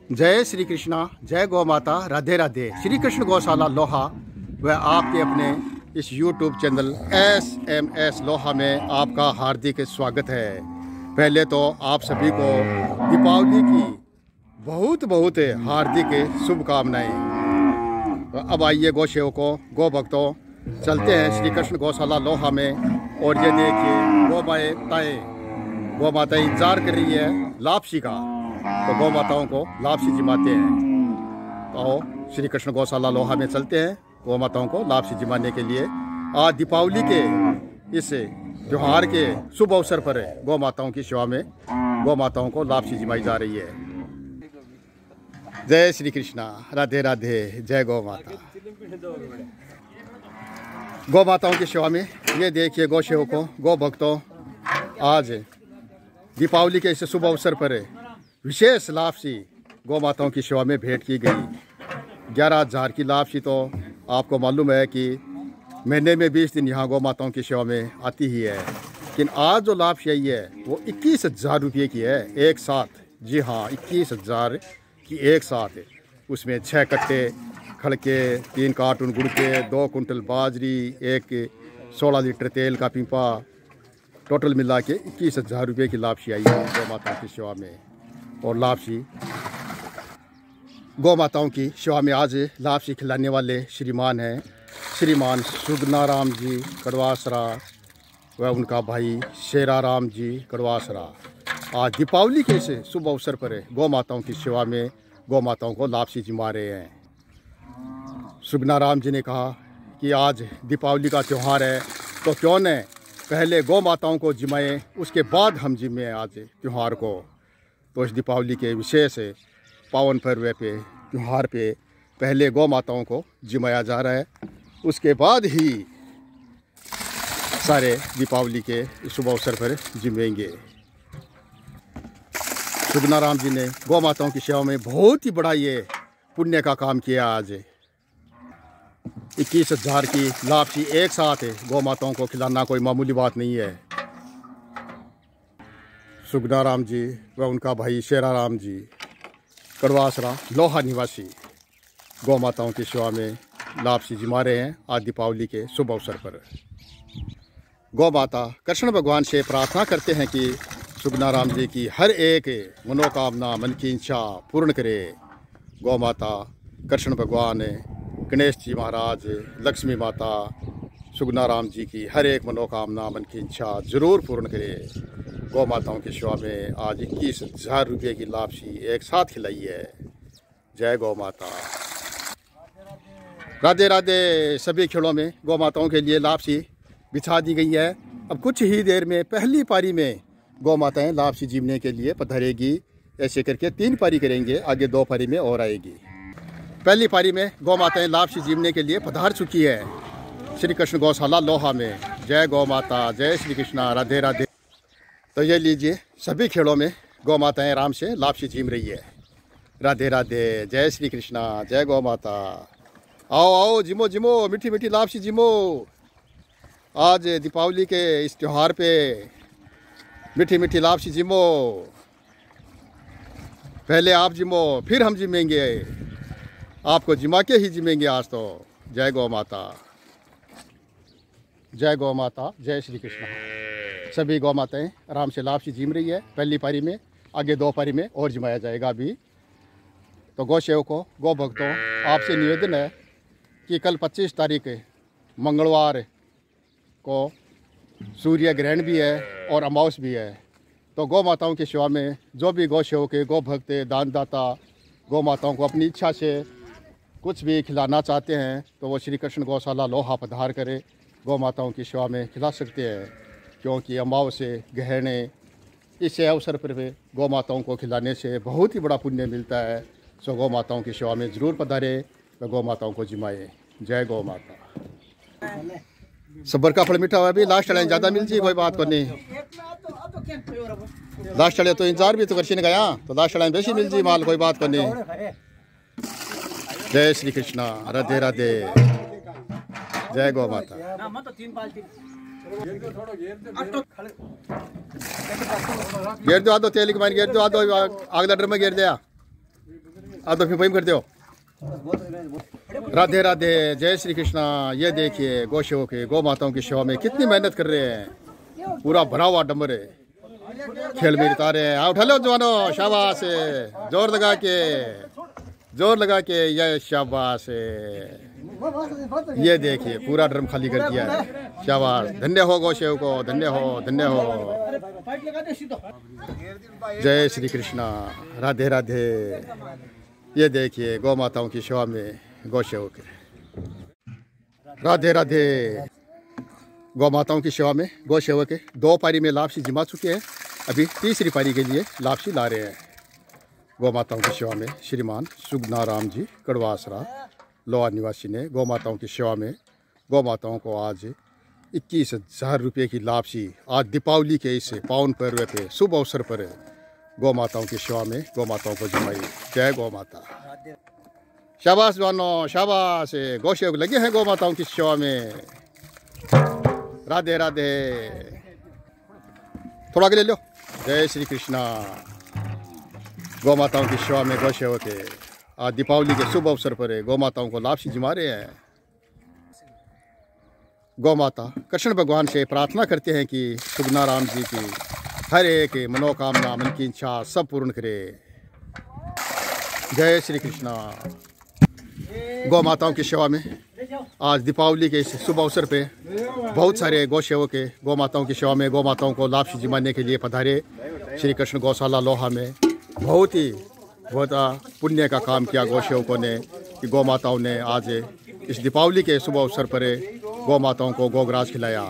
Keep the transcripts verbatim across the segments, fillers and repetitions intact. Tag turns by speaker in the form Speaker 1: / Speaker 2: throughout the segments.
Speaker 1: जय श्री कृष्णा, जय गौ माता, राधे राधे। श्री कृष्ण गौशाला लोहा व आपके अपने इस YouTube channel S M S लोहा में आपका हार्दिक स्वागत है। पहले तो आप सभी को दीपावली की बहुत बहुत हार्दिक शुभकामनाएं। तो अब आइए गौ सेवकों, गौ भक्तों, चलते हैं श्री कृष्ण गौशाला लोहा में। और ये देखिए गौ माताएँ गौ माताएँ इंतजार कर रही है लापसी का, तो गौ माताओं को लापसी जिमाते हैं। तो श्री कृष्ण गौशाला लोहा में चलते हैं गौ माताओं को लापसी जिमाने के लिए। आज दीपावली के इस त्योहार के शुभ अवसर पर गौ माताओं की सेवा में गौ माताओं को लापसी जिमाई जा रही है। जय श्री कृष्णा, राधे राधे, जय गौ माता। गौ माताओं की सेवा में ये देखिए गौ सेवकों, गौ भक्तों, आज दीपावली के इस शुभ अवसर पर विशेष लापसी गौ माताओं की सेवा में भेंट की गई। ग्यारह हजार की लापसी तो आपको मालूम है कि महीने में बीस दिन यहाँ गौ माताओं की सेवा में आती ही है, लेकिन आज जो लापसी आई है वो इक्कीस हजार रुपये की है एक साथ। जी हाँ, इक्कीस हजार की एक साथ। उसमें छः कट्टे खड़के, तीन कार्टून गुड़ के, दो कुंटल बाजरी, एक सोलह लीटर तेल का पीपा, टोटल मिला के इक्कीस हजार रुपये की लापसी आई है गौ माताओं की सेवा में। और लापसी गौ माताओं की सेवा में आज लापसी खिलाने वाले श्रीमान हैं श्रीमान सुगनाराम जी कड़वासरा व उनका भाई शेराराम जी कड़वासरा। आज दीपावली के इस शुभ अवसर पर गौ माताओं की सेवा में गौ माताओं को लापसी जिमा रहे हैं। सुगनाराम जी ने कहा कि आज दीपावली का त्यौहार है, तो क्यों न पहले गौ माताओं को जिमाएं, उसके बाद हम जिम्मे आज त्यौहार को। तो इस दीपावली के विशेष पावन पर्व पे, त्यौहार पे पहले गौ माताओं को जिमाया जा रहा है, उसके बाद ही सारे दीपावली के शुभ अवसर पर जिमेंगे। सुगनाराम जी ने गौ माताओं की सेवा में बहुत ही बड़ा ये पुण्य का काम किया। आज इक्कीस हजार की लापसी एक साथ गौ माताओं को खिलाना कोई मामूली बात नहीं है। सुगनाराम जी व उनका भाई शेराराम जी कड़वासरा लोहा निवासी गौ माताओं की सेवा में लापसी जिमा रहे हैं आज दीपावली के शुभ अवसर पर। गौ माता कृष्ण भगवान से प्रार्थना करते हैं कि सुगनाराम जी की हर एक मनोकामना, मन की इच्छा पूर्ण करे। गौ माता कृष्ण भगवान, गणेश जी महाराज, लक्ष्मी माता सुगनाराम जी की हर एक मनोकामना, मन की इच्छा जरूर पूर्ण करे। गौ माताओं की सेवा में आज इक्कीस हजार रुपये की लापसी एक साथ खिलाई है। जय गौ माता, राधे राधे। सभी खेलों में गौ माताओं के लिए लापसी बिछा दी गई है। अब कुछ ही देर में पहली पारी में गौ माताएं लापसी जीवने के लिए पधारेगी। ऐसे करके तीन पारी करेंगे, आगे दो पारी में और आएगी। पहली पारी में गौ माताएं लापसी जीवने के लिए पधार चुकी है श्री कृष्ण गौशाला लोहा में। जय गौ माता, जय श्री कृष्णा, राधे राधे। तो ये लीजिए, सभी खेलों में गौ माताएं आराम से लापसी जीम रही है। राधे राधे, जय श्री कृष्णा, जय गौ माता। आओ आओ, जिमो जिमो, मीठी मीठी लापसी जिमो। आज दीपावली के इस त्यौहार पे मीठी मीठी लापसी जिमो। पहले आप जिमो, फिर हम जिमेंगे, आपको जिमा के ही जिमेंगे आज तो। जय गौ माता, जय गौ माता, जय श्री कृष्ण। सभी गौ माताएं आराम से लापसी जिम रही है पहली पारी में, आगे दो पारी में और जिमाया जाएगा अभी। तो गौ सेवकों, गौ भक्तों, आपसे निवेदन है कि कल पच्चीस तारीख मंगलवार को सूर्य ग्रहण भी है और अमावस भी है। तो गौ माताओं की सेवा में जो भी गौ सेवक, गौ भक्त, दानदाता गौ माताओं को अपनी इच्छा से कुछ भी खिलाना चाहते हैं तो वो श्री कृष्ण गौशाला लोहा पधार करे गौ माताओं की सेवा में खिला सकते हैं, क्योंकि अमावस गहने इस अवसर पर गौ माताओं को खिलाने से बहुत ही बड़ा पुण्य मिलता है। सो गौ माताओं की सेवा में ज़रूर पधारे व गौ माताओं को जिमाए। जय गौ माता। सब्र का फल मीठा हुआ भी, लास्ट चले ज़्यादा मिल जी, कोई बात को नहीं। लास्ट चले तो इंतजार भी तो कर गया, तो लास्ट चले बेसी मिल जी माल, कोई बात को नहीं। जय श्री कृष्णा, राधे राधे, जय गौ माता। गेर दो, आदो तेल की मार गेर दो, आदो आग ड्रम में गेर दिया। आप तो फिर वही करते हो। राधे राधे, जय श्री कृष्णा। ये देखिए गौ सेवक के गौ माताओं की सेवा में कितनी मेहनत कर रहे हैं। पूरा भरा हुआ डंबर है, खेल में उतार रहे हैं। आओ उठा लो जवानों, शाबाश, जोर लगा के, जोर लगा के, ये शाबाश। ये देखिए पूरा ड्रम खाली कर दिया है, शाबाश। धन्य हो गौ सेवक को, धन्य हो, धन्य हो। जय श्री कृष्णा, राधे राधे। ये देखिए गौ माताओं की सेवा में गौ सेवक। राधे राधे। गौ माताओं की सेवा में गौ सेवक दो पारी में लापसी जमा चुके हैं, अभी तीसरी पारी के लिए लापसी ला रहे हैं। गौ माताओं की सेवा में श्रीमान सुगना राम जी कड़वासरा लोहा निवासी ने गौ माताओं की सेवा में गौ माताओं को आज इक्कीस हजार रुपये की लापसी आज दीपावली के इस पावन पर्व पे शुभ अवसर पर गौ माताओं की सेवा में गौ माताओं को जमाई। जय गौ माता। शाबाश जवानों, शाबाश। गौ सेवक लगे हैं गौ माताओं की सेवा में। राधे राधे। थोड़ा आगे ले लो। जय श्री कृष्णा। गौ माताओं की सेवा में गौ सेवक है, आज दीपावली के शुभ अवसर पर गौ माताओं को लापसी जमा रहे हैं। गौ माता कृष्ण भगवान से प्रार्थना करते हैं कि सुगना राम जी की हर एक मनोकामना, मन की इच्छा सब पूर्ण करे। जय श्री कृष्णा। गौ माताओं की सेवा में आज दीपावली के इस शुभ अवसर पे बहुत सारे गौ सेवक गौ माताओं की सेवा में गौ माताओं को लापसी जमाने के लिए पधारे। श्री कृष्ण गौशाला लोहा में बहुत ही बहुत पुण्य का काम किया गौ सेवकों ने कि गौ माताओं ने आज इस दीपावली के शुभ अवसर पर गौ माताओं को गोग्रास खिलाया।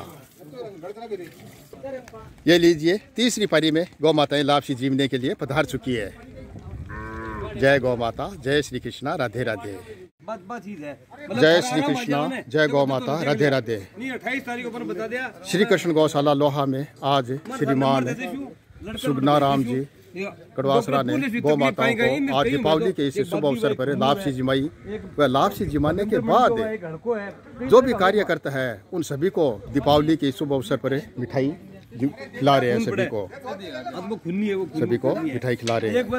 Speaker 1: ये लीजिए तीसरी पारी में गौ माताएं लापसी जीवने के लिए पधार चुकी है। जय गौ माता, जय श्री कृष्णा, राधे राधे। जय श्री कृष्णा, जय गौ माता, राधे राधे। श्री कृष्ण गौशाला लोहा में आज श्रीमान सुगना राम जी कड़वासरा ने गौ माताओं को आज दीपावली के इस शुभ अवसर पर लापसी जिमाई। वह लापसी जिमाने के बाद जो भी कार्य करता है उन सभी को दीपावली के शुभ अवसर पर मिठाई खिला रहे हैं। सभी को सभी को मिठाई खिला रहे हैं।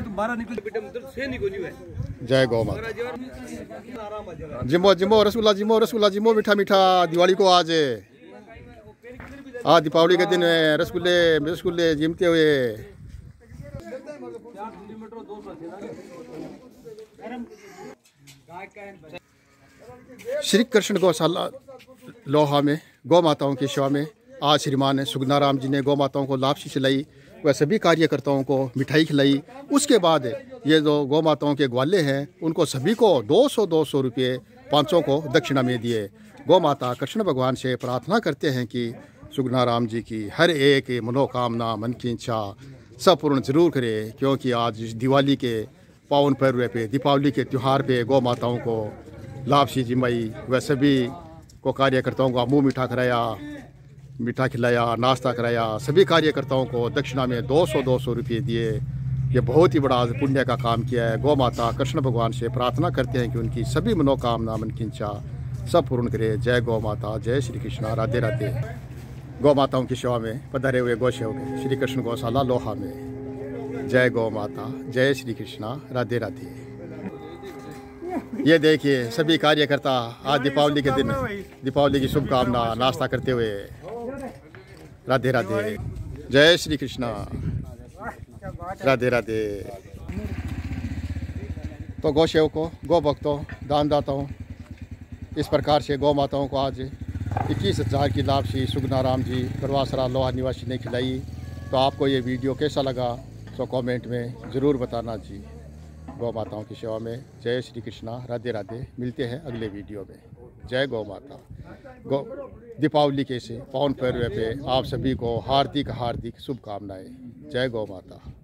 Speaker 1: जय गौ माता। जिमो जिमो रसगुल्ला, जिमो रसगुल्ला, जिमो मीठा मीठा। दिवाली को आज आज दीपावली के दिन रसगुल्ले रसगुल्ले जिमते हुए। श्री कृष्ण गौशाला लोहा में गौ माताओं की सेवा में आज श्रीमान सुगना राम जी ने गौ माताओं को लापसी खिलाई, वह सभी कार्यकर्ताओं को मिठाई खिलाई। उसके बाद ये जो गौ माताओं के ग्वाले हैं उनको सभी को दो सौ दो सौ रुपये पाँच सौ को दक्षिणा में दिए। गौ माता कृष्ण भगवान से प्रार्थना करते हैं कि सुगना राम जी की हर एक मनोकामना, मन की इच्छा सब पूर्ण जरूर करे, क्योंकि आज इस दिवाली के पावन पर्व पे, दीपावली के त्यौहार पे गौ माताओं को लापसी जिमाई। वह सभी को कार्यकर्ताओं का मुँह मीठा कराया, मीठा खिलाया, नाश्ता कराया। सभी कार्यकर्ताओं को दक्षिणा में दो सौ दो सौ रुपये दिए। ये बहुत ही बड़ा पुण्य का काम किया है। गौ माता कृष्ण भगवान से प्रार्थना करते हैं कि उनकी सभी मनोकामना, मन की इच्छा सब पूर्ण करे। जय गौ माता, जय श्री कृष्णा, राधे राधे। गौ माताओं की सेवा में पधारे हुए गौ सेवक श्री कृष्ण गौशाला लोहा में। जय गौ माता, जय श्री कृष्णा, राधे राधे। ये देखिए सभी कार्यकर्ता आज दीपावली के दिन दीपावली की शुभकामना नाश्ता करते हुए। राधे राधे। जय श्री कृष्णा, राधे राधे। तो गौ सेवकों, गौ भक्तों, दानदाताओं, इस प्रकार से गौ माताओं को आज इक्कीस हज़ार की लापसी सुगना राम जी कड़वासरा लोहा निवासी ने खिलाई। तो आपको ये वीडियो कैसा लगा तो कमेंट में ज़रूर बताना जी। गौ माताओं की सेवा में जय श्री कृष्णा, राधे राधे। मिलते हैं अगले वीडियो में। जय गौ माता। गौ दीपावली के से पावन पर्व पे आप सभी को हार्दिक हार्दिक शुभकामनाएं। जय गौ माता।